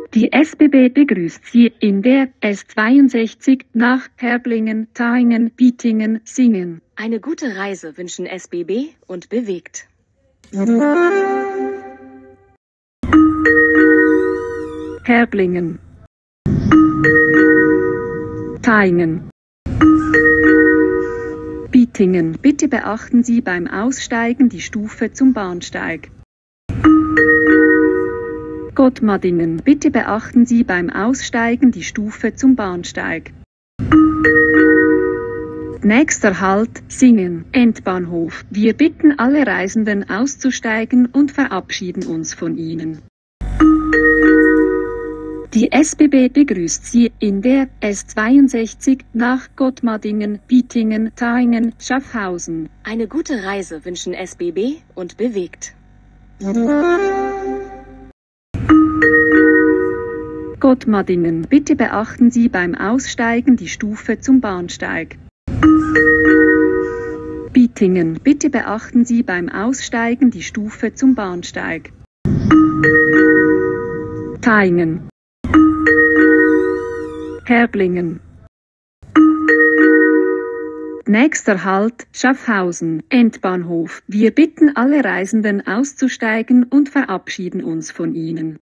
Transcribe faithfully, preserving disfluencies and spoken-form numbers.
Die S B B begrüßt Sie in der S zweiundsechzig nach Herblingen, Thaingen, Bietingen, Singen. Eine gute Reise wünschen S B B und bewegt. Herblingen, Thaingen, Bietingen. Bitte beachten Sie beim Aussteigen die Stufe zum Bahnsteig. Gottmadingen. Bitte beachten Sie beim Aussteigen die Stufe zum Bahnsteig. Nächster Halt, Singen, Endbahnhof. Wir bitten alle Reisenden auszusteigen und verabschieden uns von Ihnen. Die S B B begrüßt Sie in der S zweiundsechzig nach Gottmadingen, Bietingen, Thaingen, Schaffhausen. Eine gute Reise wünschen S B B und bewegt. Gottmadingen. Bitte beachten Sie beim Aussteigen die Stufe zum Bahnsteig. Bietingen. Bitte beachten Sie beim Aussteigen die Stufe zum Bahnsteig. Thaingen, Herblingen. Nächster Halt, Schaffhausen, Endbahnhof. Wir bitten alle Reisenden auszusteigen und verabschieden uns von Ihnen.